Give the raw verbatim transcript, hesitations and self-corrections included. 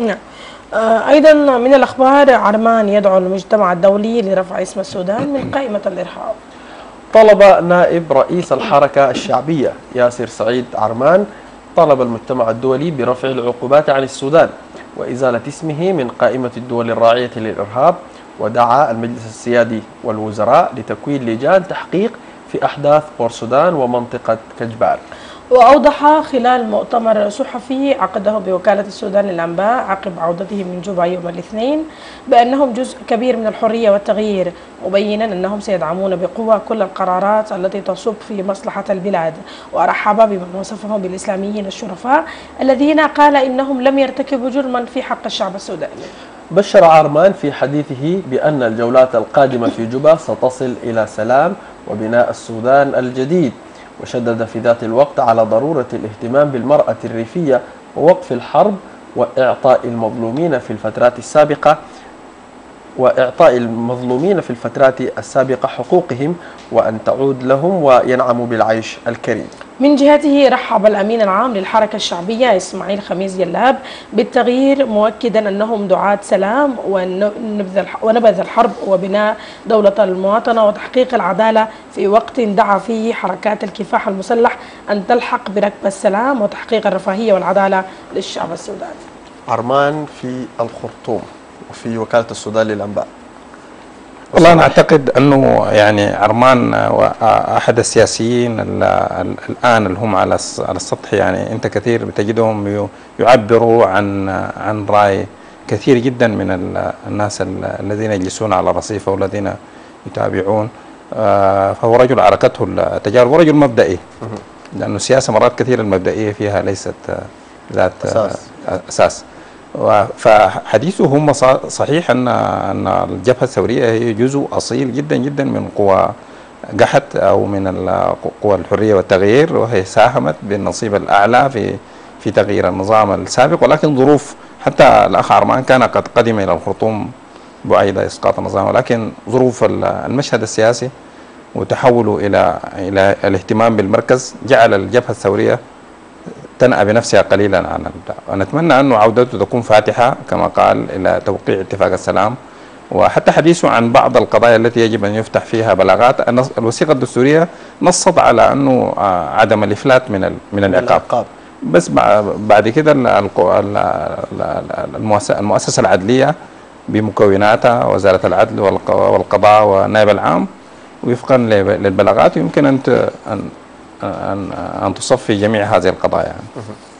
نعم. آه، أيضا من الأخبار، عرمان يدعو المجتمع الدولي لرفع اسم السودان من قائمة الإرهاب. طلب نائب رئيس الحركة الشعبية ياسر سعيد عرمان طلب المجتمع الدولي برفع العقوبات عن السودان وإزالة اسمه من قائمة الدول الراعية للإرهاب، ودعا المجلس السيادي والوزراء لتكوين لجان تحقيق في أحداث بور السودان ومنطقة كجبار. وأوضح خلال مؤتمر صحفي عقده بوكالة السودان للأنباء عقب عودته من جوبا يوم الاثنين بأنهم جزء كبير من الحرية والتغيير، مبينا أنهم سيدعمون بقوة كل القرارات التي تصب في مصلحة البلاد، ورحب بمن وصفهم بالإسلاميين الشرفاء الذين قال إنهم لم يرتكبوا جرما في حق الشعب السوداني. بشر عرمان في حديثه بأن الجولات القادمة في جوبا ستصل إلى سلام وبناء السودان الجديد، وشدد في ذات الوقت على ضرورة الاهتمام بالمرأة الريفية ووقف الحرب وإعطاء المظلومين في الفترات السابقة وإعطاء المظلومين في الفترات السابقة حقوقهم، وأن تعود لهم وينعموا بالعيش الكريم. من جهته رحب الأمين العام للحركة الشعبية إسماعيل خميس جلاب بالتغيير، مؤكدا أنهم دعاة سلام ونبذ الحرب وبناء دولة المواطنة وتحقيق العدالة، في وقت دعا فيه حركات الكفاح المسلح أن تلحق بركب السلام وتحقيق الرفاهية والعدالة للشعب السوداني. عرمان في الخرطوم وفي وكالة السودان للأنباء. والله أنا أعتقد أنه يعني عرمان أحد السياسيين الآن اللي هم على على السطح، يعني أنت كثير بتجدهم يعبروا عن عن رأي كثير جدا من الناس الذين يجلسون على الرصيف والذين يتابعون، فهو رجل عركته التجارب ورجل مبدئي، لأنه السياسة مرات كثير المبدئية فيها ليست ذات أساس, أساس. فحديثه هم صحيح أن أن الجبهة الثورية هي جزء أصيل جدا جدا من قوى قحط أو من قوى الحرية والتغيير، وهي ساهمت بالنصيب الأعلى في في تغيير النظام السابق، ولكن ظروف، حتى الأخ عرمان كان قد قدم إلى الخرطوم بعيد إسقاط النظام، ولكن ظروف المشهد السياسي وتحوله إلى إلى الاهتمام بالمركز جعل الجبهة الثورية تنأى بنفسها قليلا عن البتاع. ونتمنى أنه عودته تكون فاتحة كما قال إلى توقيع اتفاق السلام، وحتى حديثه عن بعض القضايا التي يجب أن يفتح فيها بلاغات. الوثيقة الدستورية نصت على أنه عدم الإفلات من من العقاب، بس بعد كده المؤسسة العدلية بمكوناتها وزارة العدل والقضاء والنائب العام وفقا للبلاغات يمكن أن أن أن تصفي جميع هذه القضايا يعني.